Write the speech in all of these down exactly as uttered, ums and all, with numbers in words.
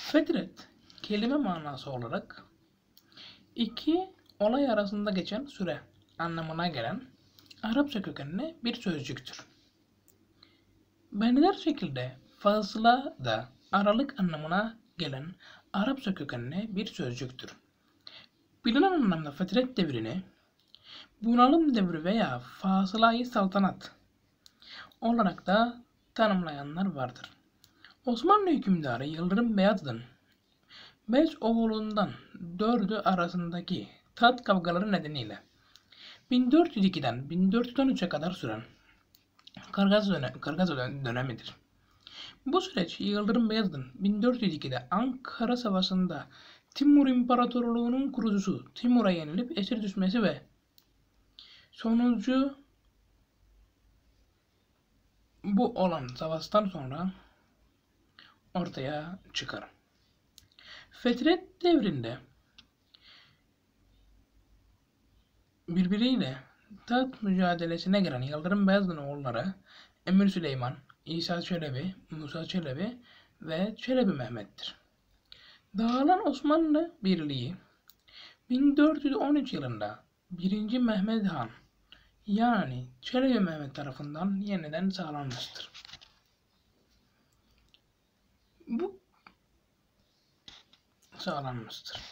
Fetret, kelime manası olarak iki olay arasında geçen süre anlamına gelen Arapça kökenli bir sözcüktür. Benzer şekilde fazla da aralık anlamına gelen Arapça kökenli bir sözcüktür. Bilinen anlamda fetret devrini bunalım devri veya fasılayı saltanat olarak da tanımlayanlar vardır. Osmanlı hükümdarı Yıldırım Beyazıt'ın beş oğlundan dördü arasındaki tat kavgaları nedeniyle bin dört yüz ikiden bin dört yüz on üçe kadar süren Kargaz, dönem, Kargaz dönemidir. Bu süreç Yıldırım Beyazıt'ın bin dört yüz ikide Ankara Savaşı'nda Timur İmparatorluğu'nun kurucusu Timur'a yenilip esir düşmesi ve sonucu bu olan savaştan sonra ortaya çıkar. Fetret devrinde birbiriyle taht mücadelesine giren Yıldırım Beyazıt'ın oğulları Emir Süleyman, İsa Çelebi, Musa Çelebi ve Çelebi Mehmet'tir. Dağılan Osmanlı Birliği bin dört yüz on üç yılında birinci Mehmed Han yani Çelebi Mehmet tarafından yeniden sağlanmıştır. Bu sağlanmıştır.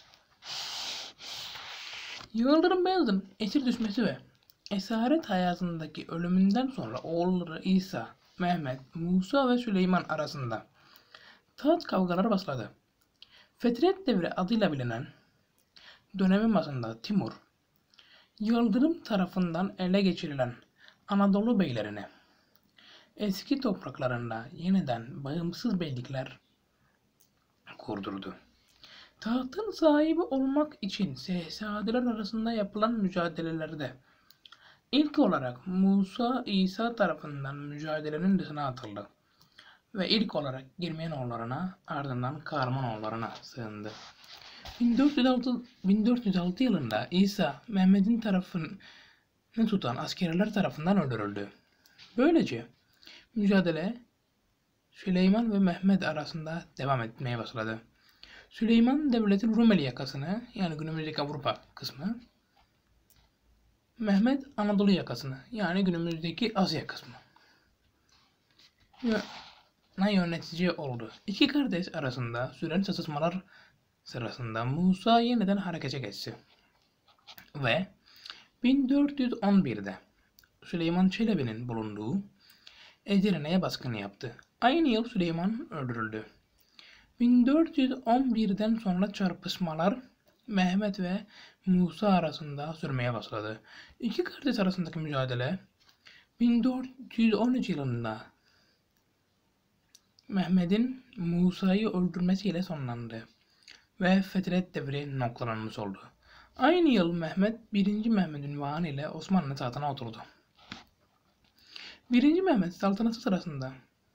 Yıldırım Beyazıt'ın esir düşmesi ve esaret hayatındaki ölümünden sonra oğulları İsa, Mehmet, Musa ve Süleyman arasında taht kavgaları başladı. Fetret devri adıyla bilinen dönemin başında Timur, Yıldırım tarafından ele geçirilen Anadolu beylerini eski topraklarında yeniden bağımsız beylikler kurdurdu. Tahtın sahibi olmak için şehzadeler arasında yapılan mücadelelerde ilk olarak Musa İsa tarafından mücadelenin dışına atıldı ve ilk olarak girmeyen oğullarına ardından Kahramanoğullarına sığındı. bin dört yüz altı, bin dört yüz altı yılında İsa Mehmet'in tarafını tutan askerler tarafından öldürüldü. Böylece mücadele Süleyman ve Mehmet arasında devam etmeye başladı. Süleyman devletin Rumeli yakasını yani günümüzdeki Avrupa kısmı, Mehmet Anadolu yakasını yani günümüzdeki Asya kısmı yönetici oldu. İki kardeş arasında süren çatışmalar sırasında Musa yeniden harekete geçti ve bin dört yüz on birde Süleyman Çelebi'nin bulunduğu Edirne'ye baskın yaptı. Aynı yıl Süleyman öldürüldü. bin dört yüz on birden sonra çarpışmalar Mehmet ve Musa arasında sürmeye başladı. İki kardeş arasındaki mücadele bin dört yüz on üç yılında Mehmet'in Musa'yı öldürmesiyle sonlandı ve Fetret devri noktalanmış oldu. Aynı yıl Mehmet birinci Mehmet ünvanı ile Osmanlı tahtına oturdu. birinci Mehmet saltanatı sırasında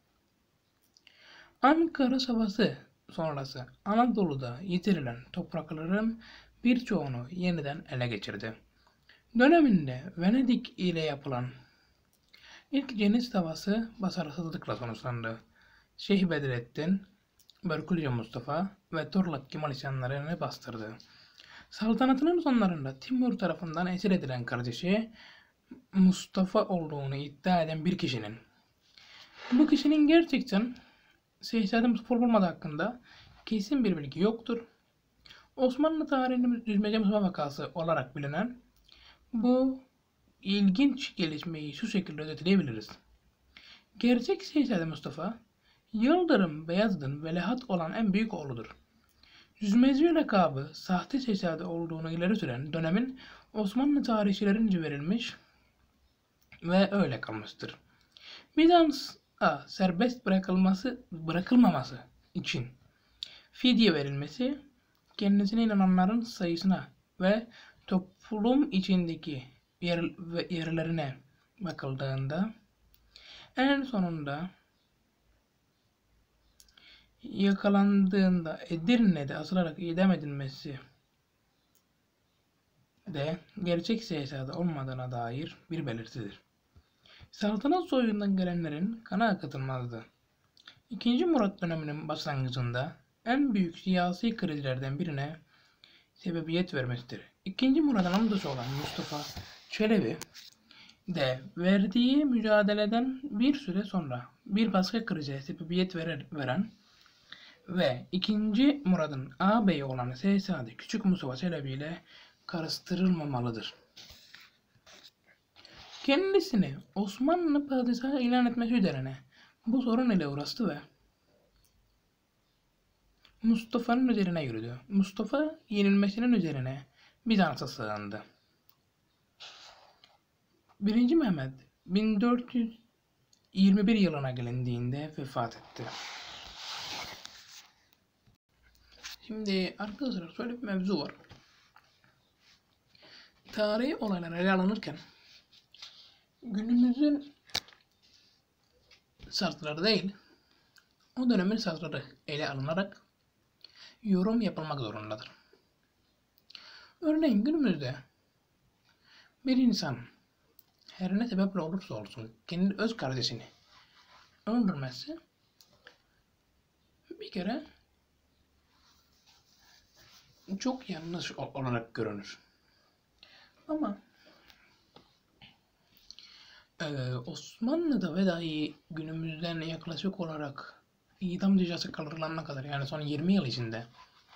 Ankara Savaşı sonrası Anadolu'da yitirilen toprakların birçoğunu yeniden ele geçirdi. Döneminde Venedik ile yapılan ilk Cenis Savaşı başarısızlıkla sonuçlandı. Şeyh Bedrettin, Berkulye Mustafa ve Torlak Kemal isyanlarını bastırdı. Saltanatının sonlarında Timur tarafından esir edilen kardeşi Mustafa olduğunu iddia eden bir kişinin bu kişinin gerçekten Şehzade Mustafa olmadığı hakkında kesin bir bilgi yoktur. Osmanlı tarihinin Düzmece Mustafa vakası olarak bilinen bu ilginç gelişmeyi şu şekilde özetleyebiliriz. Gerçek Şehzade Mustafa, Yıldırım Beyazıt'ın veliaht olan en büyük oğludur. Düzmece lakabı sahte şehzade olduğunu ileri süren dönemin Osmanlı tarihçilerince verilmiş ve öyle kalmıştır. Bizans'a serbest bırakılması, bırakılmaması için fidye verilmesi, kendisine inananların sayısına ve toplum içindeki yer, yerlerine bakıldığında en sonunda yakalandığında Edirne'de asılarak idam edilmesi de gerçek şehzade olmadığına dair bir belirtidir. Saltanat soyundan gelenlerin kana akıtılmazdı. İkinci Murat döneminin başlangıcında en büyük siyasi krizlerden birine sebebiyet vermesidir. İkinci Murad'ın amcası olan Mustafa Çelebi de verdiği mücadeleden bir süre sonra bir başka krize sebebiyet verer, veren ve ikinci Murad'ın ağabeyi olan Şehzade Küçük Mustafa Çelebi ile karıştırılmamalıdır. Kendisini Osmanlı padişahı ilan etmesi üzerine bu sorun ile uğraştı ve Mustafa'nın üzerine yürüdü. Mustafa yenilmesinin üzerine Bizans'a sığındı. birinci Mehmet bin dört yüz yirmi bir yılına gelindiğinde vefat etti. Şimdi arkadaşlar şöyle bir mevzu var. Tarihi olaylar ele alınırken günümüzün şartları değil, o dönemin şartları ele alınarak yorum yapılmak zorundadır. Örneğin günümüzde bir insan her ne sebeple olursa olsun kendi öz kardeşini öldürmesi bir kere çok yanlış olarak görünür. Ama Ee, Osmanlı'da ve dahi günümüzden yaklaşık olarak idam cezası kaldırılana kadar, yani son yirmi yıl içinde,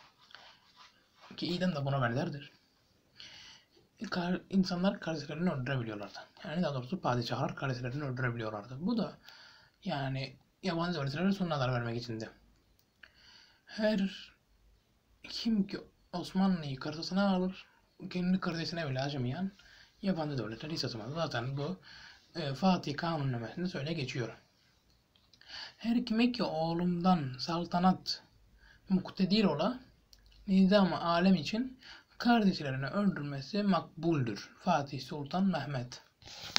ki idam da buna benzerdir, kar, insanlar kardeşlerini öldürebiliyorlardı. Yani daha doğrusu padişahlar kardeşlerini öldürebiliyorlardı. Bu da yani yabancı devletlere sonralar vermek içindi. Her kim ki Osmanlı'yı karşısına alır, kendi kardeşine bile acımayan yabancı devletler hiç acımaz. Zaten bu e, Fatih Kanunnamesi'nde söyle geçiyor. Her kime ki oğlumdan saltanat muktedir ola, nizam-ı alem için kardeşlerini öldürmesi makbuldür. Fatih Sultan Mehmet.